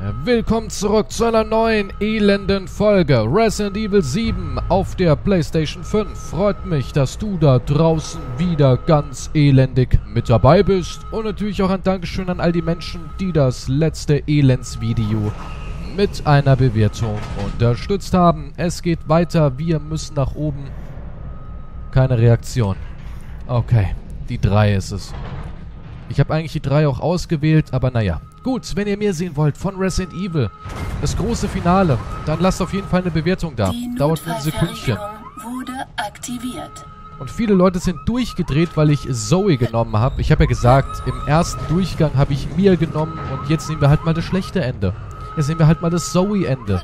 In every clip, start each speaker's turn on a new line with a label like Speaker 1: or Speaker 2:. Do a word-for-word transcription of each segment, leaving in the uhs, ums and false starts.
Speaker 1: Willkommen zurück zu einer neuen elenden Folge Resident Evil sieben auf der PlayStation fünf. Freut mich, dass du da draußen wieder ganz elendig mit dabei bist. Und natürlich auch ein Dankeschön an all die Menschen, die das letzte Elendsvideo mit einer Bewertung unterstützt haben. Es geht weiter, wir müssen nach oben. Keine Reaktion. Okay, die drei ist es. Ich habe eigentlich die drei auch ausgewählt, aber naja. Gut, wenn ihr mehr sehen wollt von Resident Evil, das große Finale, dann lasst auf jeden Fall eine Bewertung da. Dauert nur ein Sekündchen.
Speaker 2: Wurde aktiviert.
Speaker 1: Und viele Leute sind durchgedreht, weil ich Zoe genommen habe. Ich habe ja gesagt, im ersten Durchgang habe ich Mia genommen und jetzt nehmen wir halt mal das schlechte Ende. Jetzt nehmen wir halt mal das Zoe-Ende.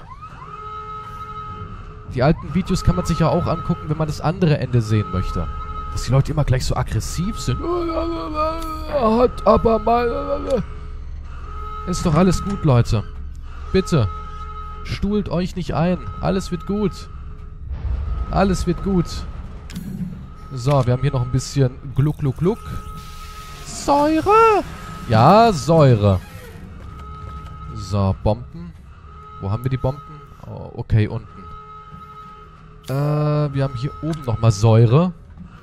Speaker 1: Die alten Videos kann man sich ja auch angucken, wenn man das andere Ende sehen möchte. Dass die Leute immer gleich so aggressiv sind. Hat aber mal... Ist doch alles gut, Leute. Bitte. Stuhlt euch nicht ein. Alles wird gut. Alles wird gut. So, wir haben hier noch ein bisschen Gluck, Gluck, Gluck. Säure! Ja, Säure. So, Bomben. Wo haben wir die Bomben? Oh, okay, unten. Äh, wir haben hier oben nochmal Säure.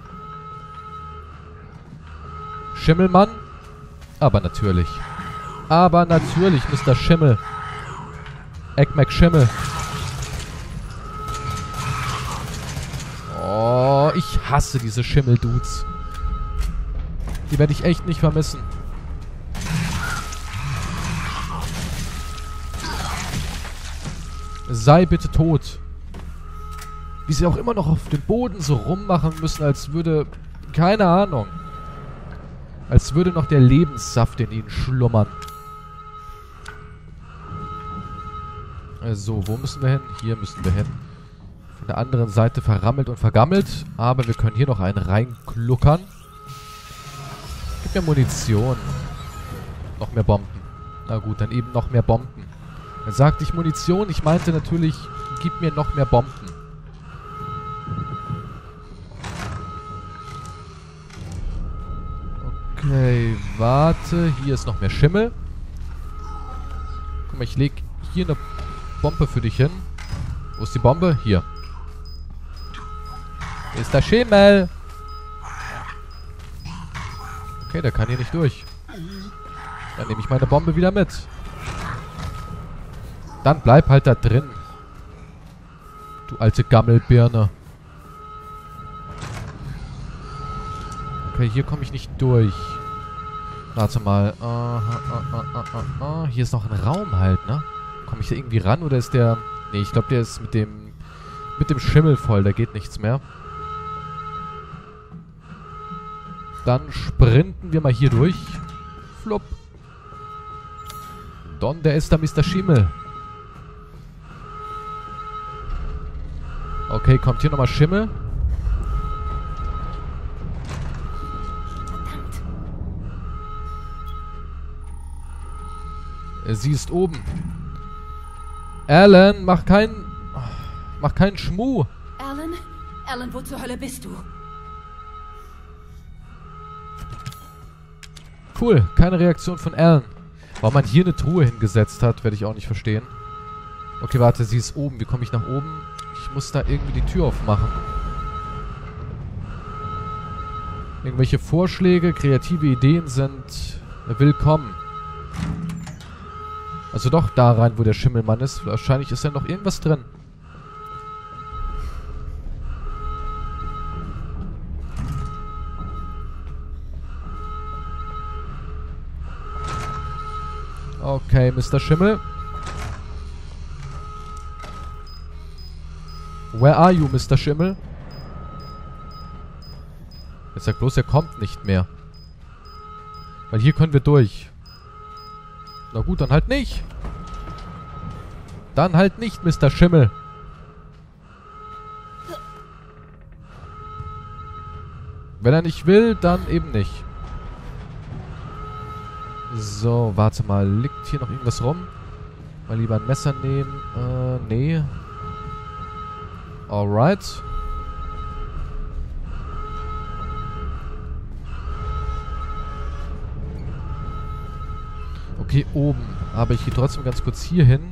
Speaker 1: Schimmelmann? Aber natürlich. Aber natürlich, Mister Schimmel. Eggmac Schimmel. Oh, ich hasse diese Schimmel-Dudes. Die werde ich echt nicht vermissen. Sei bitte tot. Wie sie auch immer noch auf dem Boden so rummachen müssen, als würde... Keine Ahnung. Als würde noch der Lebenssaft in ihnen schlummern. So, wo müssen wir hin? Hier müssen wir hin. Von der anderen Seite verrammelt und vergammelt. Aber wir können hier noch einen reinkluckern. Gib mir Munition. Noch mehr Bomben. Na gut, dann eben noch mehr Bomben. Dann sagte ich Munition. Ich meinte natürlich, gib mir noch mehr Bomben. Okay, warte. Hier ist noch mehr Schimmel. Guck mal, ich leg hier eine Bombe für dich hin. Wo ist die Bombe? Hier. Hier ist der Schimmel. Okay, der kann hier nicht durch. Dann nehme ich meine Bombe wieder mit. Dann bleib halt da drin. Du alte Gammelbirne. Okay, hier komme ich nicht durch. Warte mal. Uh, uh, uh, uh, uh, uh. Hier ist noch ein Raum halt, ne? Komme ich da irgendwie ran oder ist der... Ne, ich glaube, der ist mit dem... Mit dem Schimmel voll. Da geht nichts mehr. Dann sprinten wir mal hier durch. Flupp. Don, der ist da Mister Schimmel. Okay, kommt hier nochmal Schimmel. Sie ist oben. Alan, mach keinen... Mach keinen Schmuh.
Speaker 2: Alan? Alan, wo zur Hölle bist du?
Speaker 1: Cool, keine Reaktion von Alan. Warum man hier eine Truhe hingesetzt hat, werde ich auch nicht verstehen. Okay, warte, sie ist oben. Wie komme ich nach oben? Ich muss da irgendwie die Tür aufmachen. Irgendwelche Vorschläge, kreative Ideen sind willkommen. Also doch da rein, wo der Schimmelmann ist. Wahrscheinlich ist ja noch irgendwas drin. Okay, Mister Schimmel. Where are you, Mister Schimmel? Jetzt sagt bloß, er kommt nicht mehr. Weil hier können wir durch. Na gut, dann halt nicht. Dann halt nicht, Mister Schimmel. Wenn er nicht will, dann eben nicht. So, warte mal. Liegt hier noch irgendwas rum? Mal lieber ein Messer nehmen. Äh, nee. Alright. Okay, Okay, oben. Aber ich gehe trotzdem ganz kurz hier hin.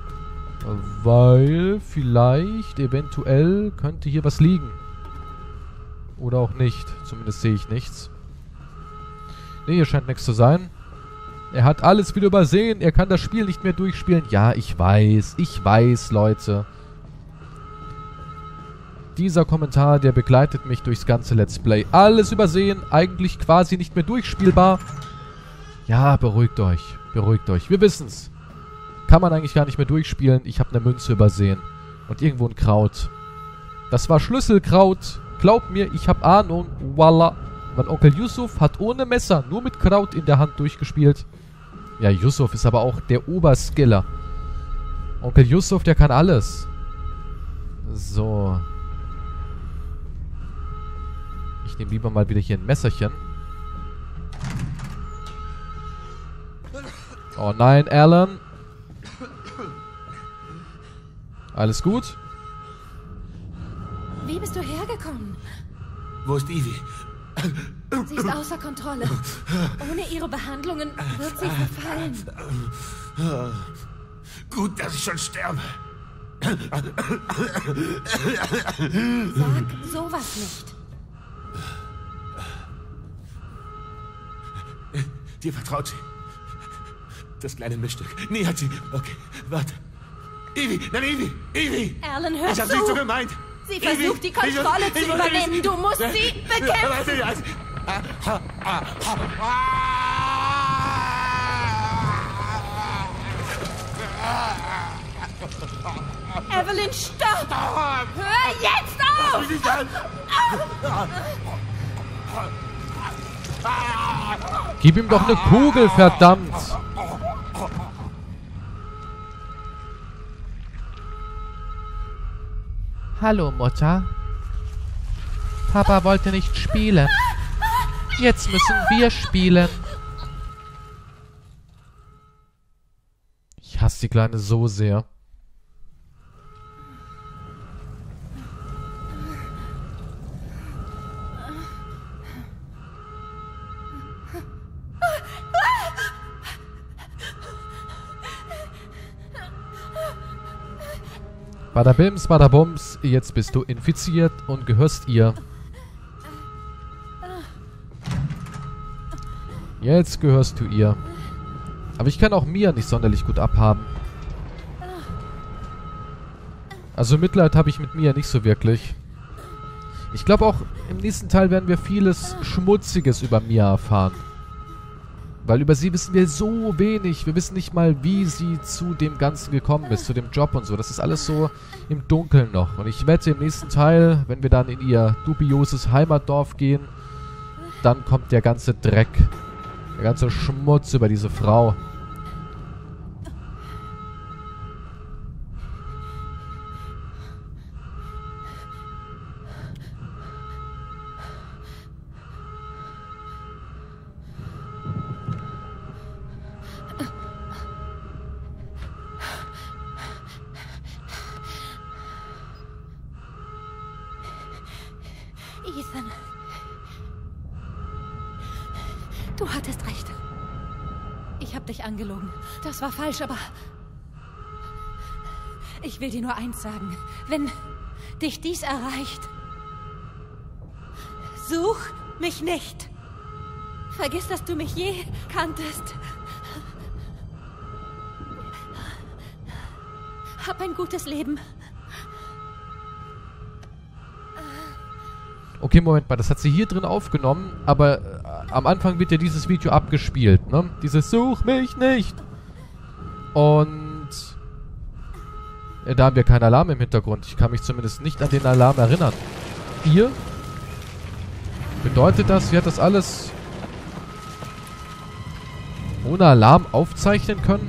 Speaker 1: Weil vielleicht, eventuell, könnte hier was liegen. Oder auch nicht. Zumindest sehe ich nichts. Ne, hier scheint nichts zu sein. Er hat alles wieder übersehen. Er kann das Spiel nicht mehr durchspielen. Ja, ich weiß. Ich weiß, Leute. Dieser Kommentar, der begleitet mich durchs ganze Let's Play. Alles übersehen. Eigentlich quasi nicht mehr durchspielbar. Ja, beruhigt euch. Beruhigt euch. Wir wissen's. Kann man eigentlich gar nicht mehr durchspielen. Ich habe eine Münze übersehen. Und irgendwo ein Kraut. Das war Schlüsselkraut. Glaubt mir, ich habe Ahnung. Voila. Mein Onkel Yusuf hat ohne Messer, nur mit Kraut in der Hand durchgespielt. Ja, Yusuf ist aber auch der Oberskiller. Onkel Yusuf, der kann alles. So. Ich nehme lieber mal wieder hier ein Messerchen. Oh nein, Alan. Alles gut?
Speaker 2: Wie bist du hergekommen?
Speaker 3: Wo ist Ivy?
Speaker 2: Sie ist außer Kontrolle. Ohne ihre Behandlungen wird sie verfallen.
Speaker 3: Gut, dass ich schon sterbe.
Speaker 2: Sag sowas nicht.
Speaker 3: Dir vertraut sie. Das kleine Mischstück. Nie hat sie... Okay, warte. Ivy, nein, Ivy, Ivy!
Speaker 2: Alan, hör
Speaker 3: Ich hab
Speaker 2: zu!
Speaker 3: nicht so gemeint!
Speaker 2: Sie
Speaker 3: Ivy,
Speaker 2: versucht, die Kontrolle
Speaker 3: ich-
Speaker 2: zu
Speaker 3: ich-
Speaker 2: übernehmen.
Speaker 3: ich-
Speaker 2: Du musst sie bekämpfen!
Speaker 3: Warte, also-
Speaker 2: Evelyn, stopp! Hör jetzt auf!
Speaker 3: Nicht an!
Speaker 1: Gib ihm doch eine Kugel, verdammt! Hallo, Mutter. Papa wollte nicht spielen. Jetzt müssen wir spielen. Ich hasse die Kleine so sehr. Badabims, badabums, jetzt bist du infiziert und gehörst ihr. Jetzt gehörst du ihr. Aber ich kann auch Mia nicht sonderlich gut abhaben. Also Mitleid habe ich mit Mia nicht so wirklich. Ich glaube auch, im nächsten Teil werden wir vieles Schmutziges über Mia erfahren. Weil über sie wissen wir so wenig. Wir wissen nicht mal, wie sie zu dem Ganzen gekommen ist, zu dem Job und so. Das ist alles so im Dunkeln noch. Und ich wette, im nächsten Teil, wenn wir dann in ihr dubioses Heimatdorf gehen, dann kommt der ganze Dreck, der ganze Schmutz über diese Frau.
Speaker 2: Ethan. Du hattest recht. Ich habe dich angelogen. Das war falsch, aber... Ich will dir nur eins sagen. Wenn dich dies erreicht, such mich nicht. Vergiss, dass du mich je kanntest. Hab ein gutes Leben.
Speaker 1: Okay, Moment mal, das hat sie hier drin aufgenommen, aber äh, am Anfang wird ja dieses Video abgespielt, ne? Dieses Such mich nicht! Und äh, da haben wir keinen Alarm im Hintergrund. Ich kann mich zumindest nicht an den Alarm erinnern. Ihr? Bedeutet das, sie hat das alles ohne Alarm aufzeichnen können?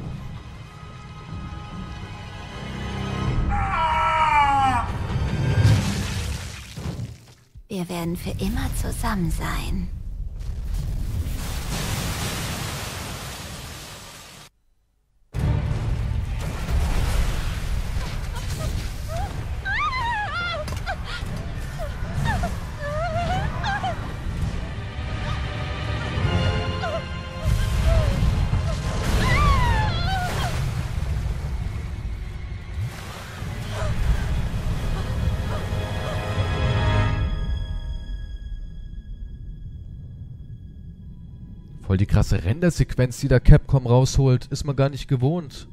Speaker 4: Wir werden für immer zusammen sein.
Speaker 1: Voll die krasse Rendersequenz, die da Capcom rausholt. Ist man gar nicht gewohnt.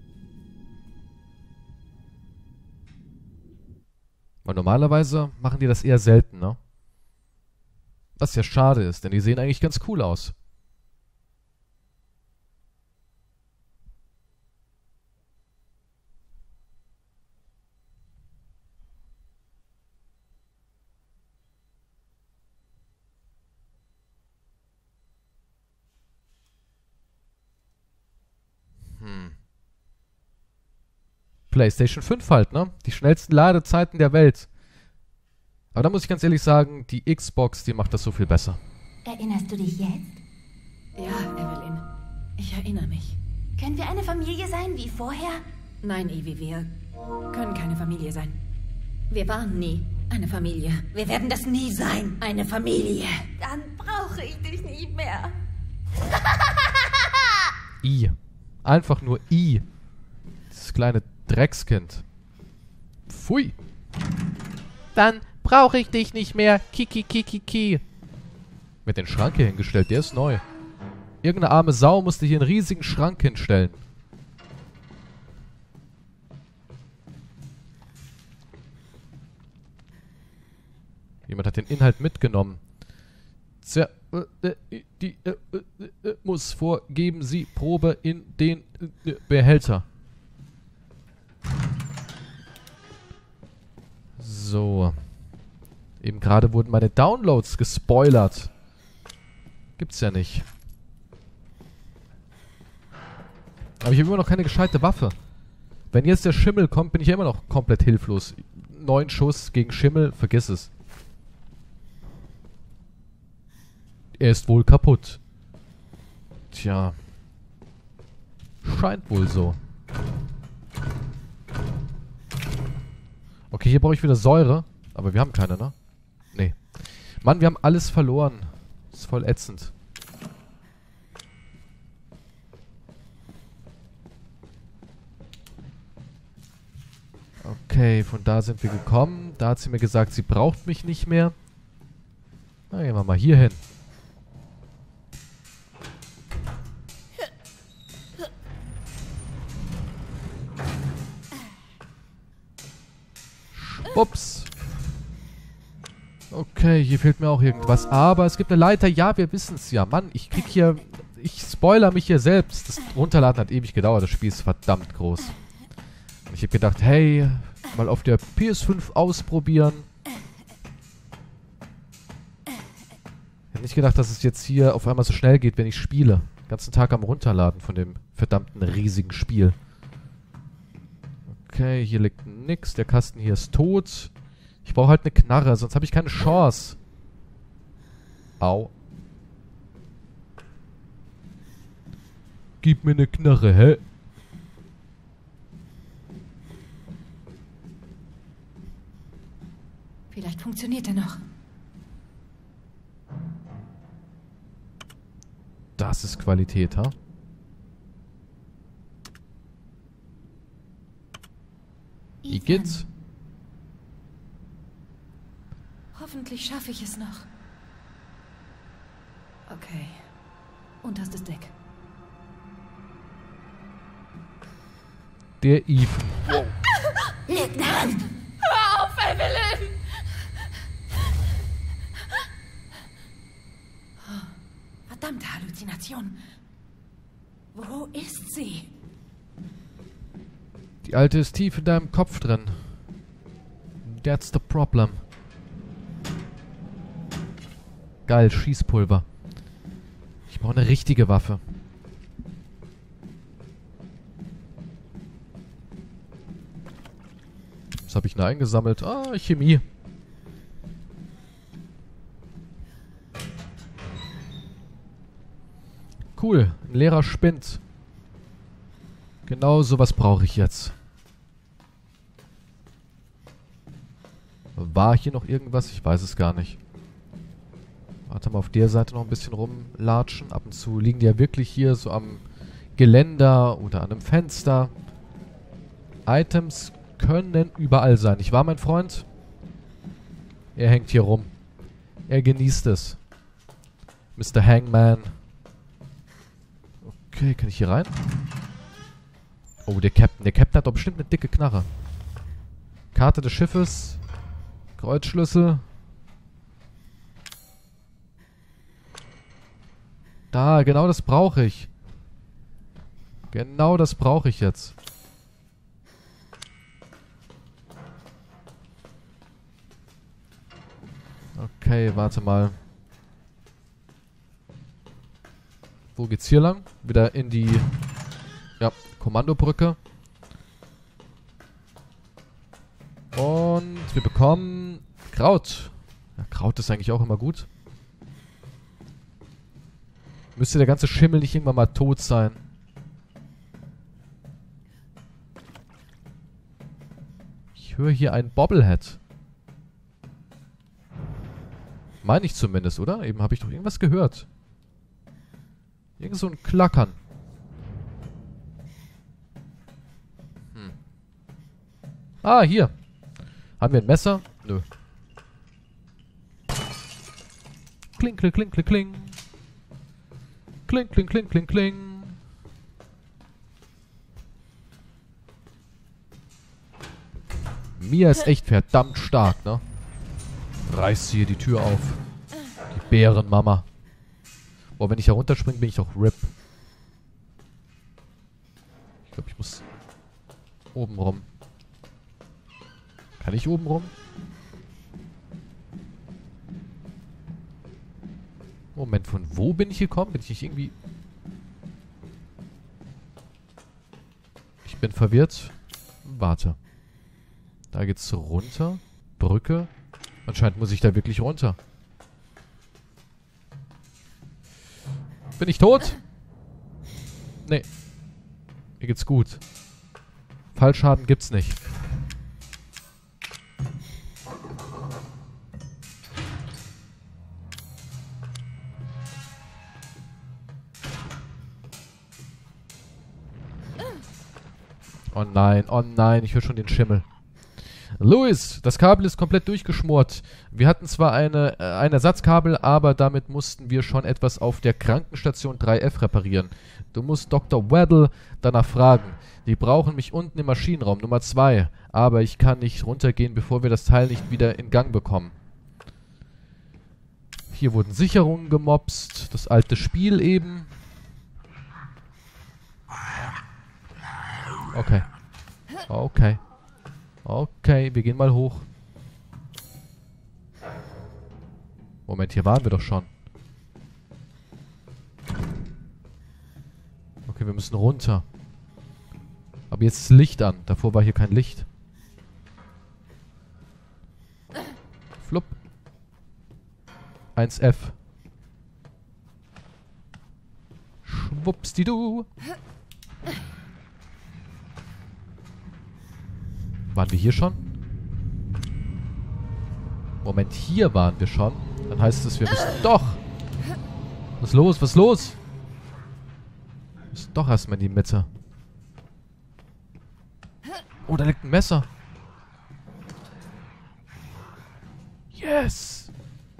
Speaker 1: Weil normalerweise machen die das eher selten, ne? Was ja schade ist, denn die sehen eigentlich ganz cool aus. Hm. PlayStation fünf halt, ne? Die schnellsten Ladezeiten der Welt. Aber da muss ich ganz ehrlich sagen, die Xbox, die macht das so viel besser.
Speaker 4: Erinnerst du dich jetzt?
Speaker 2: Ja, Evelyn. Ich erinnere mich.
Speaker 4: Können wir eine Familie sein wie vorher?
Speaker 2: Nein, Evie, wir können keine Familie sein. Wir waren nie eine Familie. Wir werden das nie sein. Eine Familie.
Speaker 4: Dann brauche ich dich nicht mehr.
Speaker 1: I. Einfach nur I. Dieses kleine Dreckskind. Pfui. Dann brauche ich dich nicht mehr. Kiki, kiki, ki. Mit den Schrank hier hingestellt, der ist neu. Irgendeine arme Sau musste hier einen riesigen Schrank hinstellen. Jemand hat den Inhalt mitgenommen. Tja, äh, äh, die äh, äh, äh, muss vorgeben, sie Probe in den äh, Behälter. So. Eben gerade wurden meine Downloads gespoilert. Gibt's ja nicht. Aber ich habe immer noch keine gescheite Waffe. Wenn jetzt der Schimmel kommt, bin ich ja immer noch komplett hilflos. Neun Schuss gegen Schimmel, vergiss es. Er ist wohl kaputt. Tja. Scheint wohl so. Okay, hier brauche ich wieder Säure. Aber wir haben keine, ne? Nee. Mann, wir haben alles verloren. Das ist voll ätzend. Okay, von da sind wir gekommen. Da hat sie mir gesagt, sie braucht mich nicht mehr. Na, gehen wir mal hier hin. Ups. Okay, hier fehlt mir auch irgendwas. Aber es gibt eine Leiter. Ja, wir wissen es ja. Mann, ich krieg hier... Ich spoiler mich hier selbst. Das Runterladen hat ewig gedauert. Das Spiel ist verdammt groß. Und ich habe gedacht, hey, mal auf der P S fünf ausprobieren. Ich hätte nicht gedacht, dass es jetzt hier auf einmal so schnell geht, wenn ich spiele. Den ganzen Tag am Runterladen von dem verdammten riesigen Spiel. Okay, hier liegt nix. Der Kasten hier ist tot. Ich brauche halt eine Knarre, sonst habe ich keine Chance. Au. Gib mir eine Knarre, hä?
Speaker 2: Vielleicht funktioniert er noch.
Speaker 1: Das ist Qualität, ha? Wie geht's?
Speaker 2: Hoffentlich schaffe ich es noch. Okay. Unterstes Deck.
Speaker 1: Der Ethan. Wow.
Speaker 4: Lieutenant!
Speaker 2: Hör auf, Evelyn! Verdammte Halluzination. Wo ist sie?
Speaker 1: Die alte ist tief in deinem Kopf drin. That's the problem. Geil, Schießpulver. Ich brauche eine richtige Waffe. Was habe ich denn eingesammelt? Ah, Chemie. Cool, ein leerer Spind. Genau sowas brauche ich jetzt. War hier noch irgendwas? Ich weiß es gar nicht. Warte mal, auf der Seite noch ein bisschen rumlatschen. Ab und zu liegen die ja wirklich hier so am Geländer oder an einem Fenster. Items können überall sein. Nicht wahr, mein Freund? Er hängt hier rum. Er genießt es. Mister Hangman. Okay, kann ich hier rein? Oh, der Captain. Der Captain hat doch bestimmt eine dicke Knarre. Karte des Schiffes. Kreuzschlüssel. Da, genau das brauche ich. Genau das brauche ich jetzt. Okay, warte mal. Wo geht's hier lang? Wieder in die... Ja, Kommandobrücke. Und wir bekommen Kraut. Ja, Kraut ist eigentlich auch immer gut. Müsste der ganze Schimmel nicht irgendwann mal tot sein. Ich höre hier einen Bobblehead. Meine ich zumindest, oder? Eben habe ich doch irgendwas gehört. Irgend so ein Klackern. Hm. Ah, hier. Haben wir ein Messer? Nö. Kling, kling, kling, kling, kling. Kling, kling, kling, kling, kling. Mia ist echt verdammt stark, ne? Reißt sie hier die Tür auf. Die Bärenmama. Boah, wenn ich da runterspringe, bin ich doch R I P. Ich glaube, ich muss oben rum. Kann ich oben rum? Moment, von wo bin ich gekommen? Bin ich nicht irgendwie... Ich bin verwirrt. Warte. Da geht's runter. Brücke. Anscheinend muss ich da wirklich runter. Bin ich tot? Nee. Mir geht's gut. Fallschaden gibt's nicht. Oh nein, oh nein, ich höre schon den Schimmel. Louis, das Kabel ist komplett durchgeschmort. Wir hatten zwar eine, äh, ein Ersatzkabel, aber damit mussten wir schon etwas auf der Krankenstation drei F reparieren. Du musst Doktor Waddle danach fragen. Die brauchen mich unten im Maschinenraum Nummer zwei. Aber ich kann nicht runtergehen, bevor wir das Teil nicht wieder in Gang bekommen. Hier wurden Sicherungen gemopst. Das alte Spiel eben. Okay. Okay. Okay, wir gehen mal hoch. Moment, hier waren wir doch schon. Okay, wir müssen runter. Aber jetzt ist Licht an. Davor war hier kein Licht. Flupp. eins F. Schwuppsdidu. Waren wir hier schon? Moment, hier waren wir schon. Dann heißt es, wir müssen... Doch! Was ist los? Was ist los? Wir müssen doch erstmal in die Mitte. Oh, da liegt ein Messer. Yes!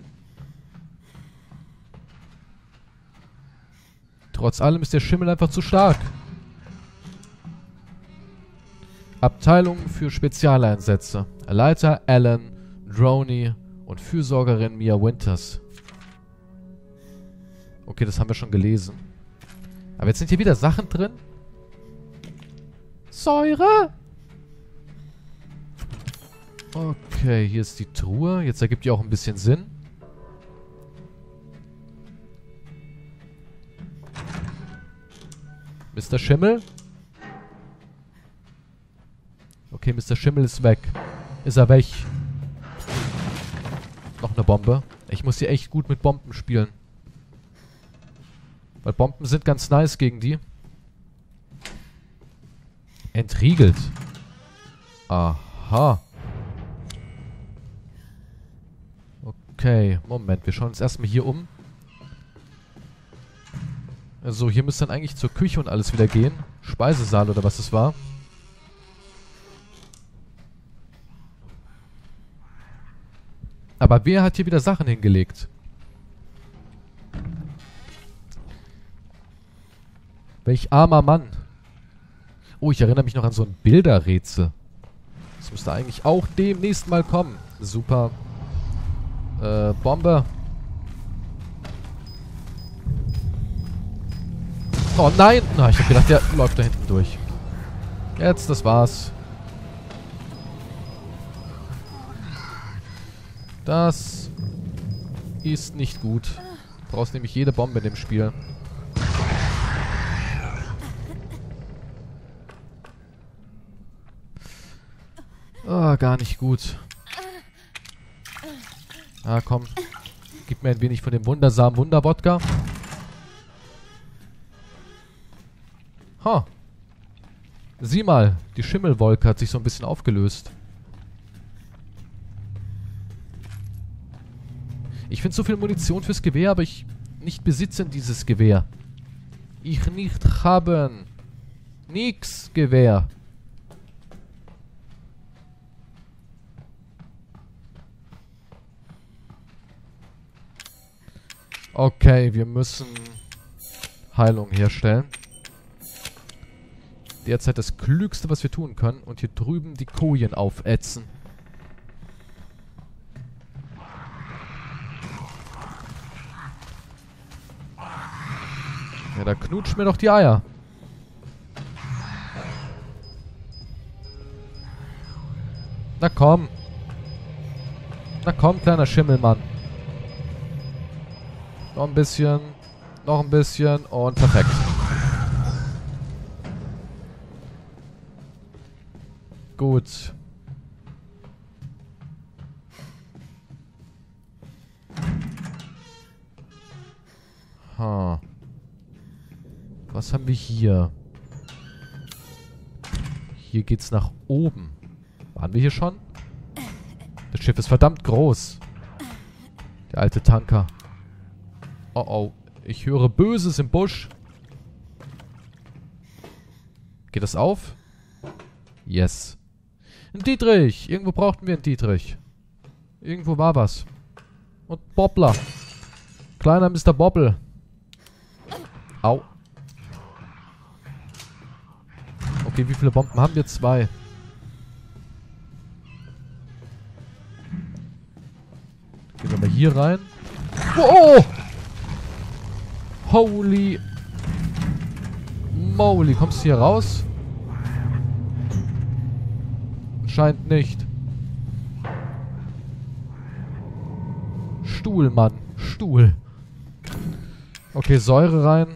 Speaker 1: Trotz allem ist der Schimmel einfach zu stark. Abteilung für Spezialeinsätze. Leiter Alan, Droney und Fürsorgerin Mia Winters. Okay, das haben wir schon gelesen. Aber jetzt sind hier wieder Sachen drin. Säure! Okay, hier ist die Truhe. Jetzt ergibt die auch ein bisschen Sinn. Mister Schimmel? Okay, Mister Schimmel ist weg. Ist er weg? Noch eine Bombe. Ich muss hier echt gut mit Bomben spielen. Weil Bomben sind ganz nice gegen die. Entriegelt. Aha. Okay, Moment. Wir schauen uns erstmal hier um. Also, hier müsste dann eigentlich zur Küche und alles wieder gehen. Speisesaal oder was es war. Aber wer hat hier wieder Sachen hingelegt? Welch armer Mann. Oh, ich erinnere mich noch an so ein Bilderrätsel. Das müsste eigentlich auch demnächst mal kommen. Super. Äh, Bombe. Oh nein! Na, ich hab gedacht, der läuft da hinten durch. Jetzt, das war's. Das ist nicht gut. Du brauchst nämlich jede Bombe in dem Spiel. Oh, gar nicht gut. Ah, komm. Gib mir ein wenig von dem wundersamen Wunderwodka. Ha. Sieh mal, die Schimmelwolke hat sich so ein bisschen aufgelöst. Ich finde so viel Munition fürs Gewehr, aber ich nicht besitze dieses Gewehr. Ich nicht haben. Nix Gewehr. Okay, wir müssen Heilung herstellen. Derzeit das Klügste, was wir tun können. Und hier drüben die Kojen aufätzen. Ja, da knutscht mir doch die Eier. Na komm. Na komm, kleiner Schimmelmann. Noch ein bisschen. Noch ein bisschen. Und perfekt. Gut. Ha. Was haben wir hier? Hier geht's nach oben. Waren wir hier schon? Das Schiff ist verdammt groß. Der alte Tanker. Oh oh. Ich höre Böses im Busch. Geht das auf? Yes. Ein Dietrich. Irgendwo brauchten wir einen Dietrich. Irgendwo war was. Und Bobbler. Kleiner Mister Bobble. Au. Okay, wie viele Bomben haben wir? Zwei. Gehen wir mal hier rein. Oh! Holy moly. Kommst du hier raus? Scheint nicht. Stuhl, Mann. Stuhl. Okay, Säure rein.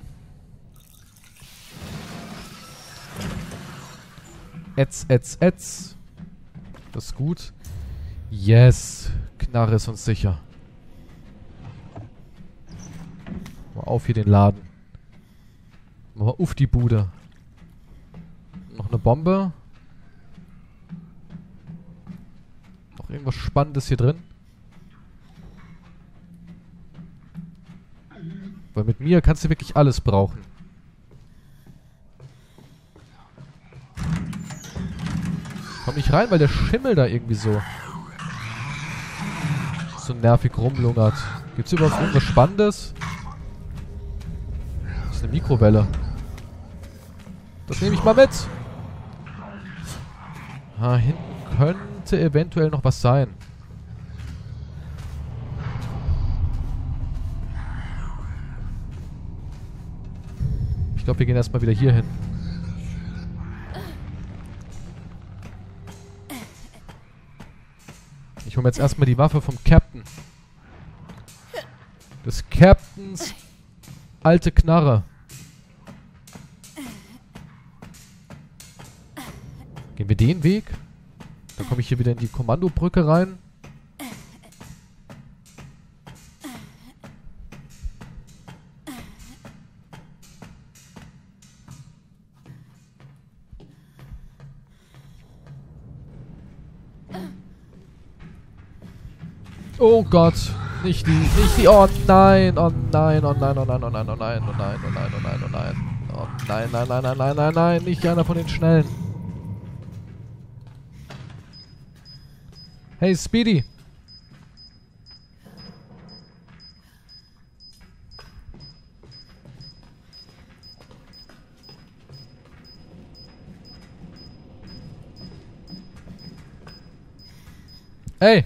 Speaker 1: Ätz, ätz, ätz. Das ist gut. Yes. Knarre ist uns sicher. Mal auf hier den Laden. Mal auf die Bude. Noch eine Bombe. Noch irgendwas Spannendes hier drin. Weil mit mir kannst du wirklich alles brauchen. Komm nicht rein, weil der Schimmel da irgendwie so so nervig rumlungert. Gibt's überhaupt irgendwas Spannendes? Das ist eine Mikrowelle. Das nehme ich mal mit. Ah, hinten könnte eventuell noch was sein. Ich glaube, wir gehen erstmal wieder hier hin. Ich hole mir jetzt erstmal die Waffe vom Captain. Des Captains alte Knarre. Gehen wir den Weg? Dann komme ich hier wieder in die Kommandobrücke rein. Oh Gott, nicht die, nicht die, oh nein, oh nein, oh nein, oh nein, oh nein, oh nein, oh nein, oh nein, oh nein, oh nein, oh nein, nein, nein, nein, nein, nein, nein, nicht einer von den Schnellen. Hey, Speedy. Ey!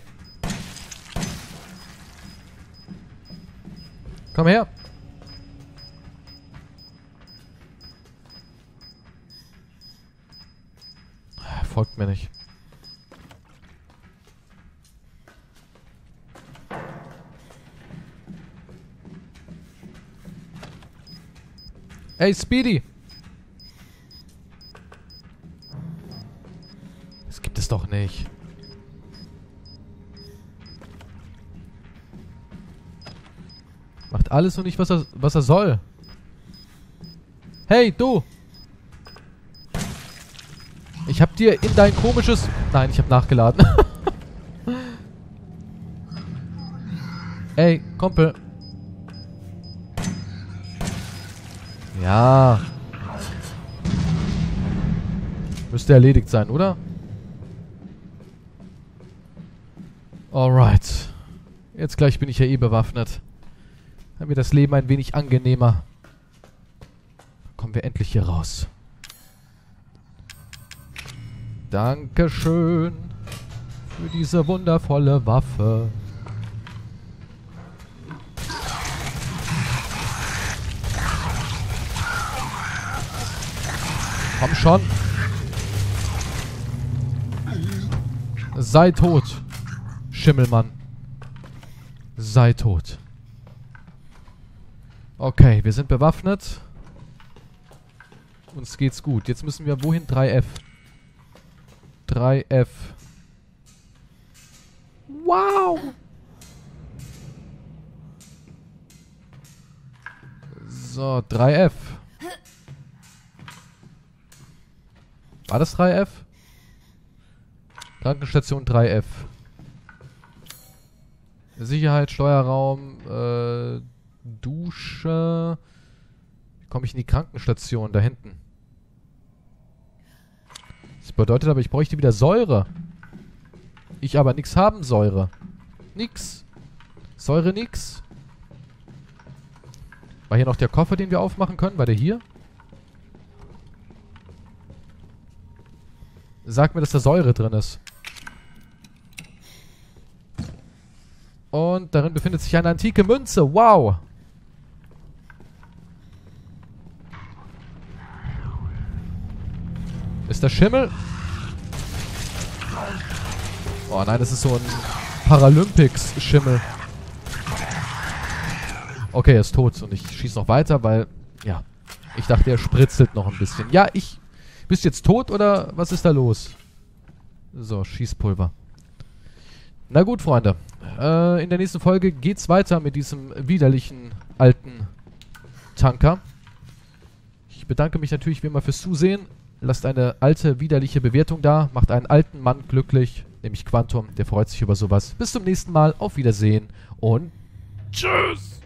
Speaker 1: Komm her! Folgt mir nicht. Ey, Speedy! Das gibt es doch nicht. Macht alles und nicht, was er, was er soll. Hey, du! Ich hab dir in dein komisches... Nein, ich hab nachgeladen. Ey, Kumpel. Ja. Müsste erledigt sein, oder? Alright. Jetzt gleich bin ich ja eh bewaffnet. Dann wird das Leben ein wenig angenehmer. Kommen wir endlich hier raus. Dankeschön für diese wundervolle Waffe. Komm schon. Sei tot, Schimmelmann. Sei tot. Okay, wir sind bewaffnet. Uns geht's gut. Jetzt müssen wir wohin? drei F. drei F. Wow! So, drei F. War das drei F? Krankenstation drei F. Sicherheit, Steuerraum, äh, Dusche. Wie komme ich in die Krankenstation? Da hinten. Das bedeutet aber, ich bräuchte wieder Säure. Ich aber nix haben, Säure. Nix. Säure nix. War hier noch der Koffer, den wir aufmachen können? War der hier? Sag mir, dass da Säure drin ist. Und darin befindet sich eine antike Münze. Wow. Ist das Schimmel? Oh nein, das ist so ein Paralympics-Schimmel. Okay, er ist tot. Und ich schieße noch weiter, weil, ja, ich dachte, er spritzelt noch ein bisschen. Ja, ich... Bist du jetzt tot oder was ist da los? So, Schießpulver. Na gut, Freunde. Äh, in der nächsten Folge geht's weiter mit diesem widerlichen alten Tanker. Ich bedanke mich natürlich wie immer fürs Zusehen. Lasst eine alte, widerliche Bewertung da. Macht einen alten Mann glücklich, nämlich Quantum. Der freut sich über sowas. Bis zum nächsten Mal. Auf Wiedersehen und tschüss!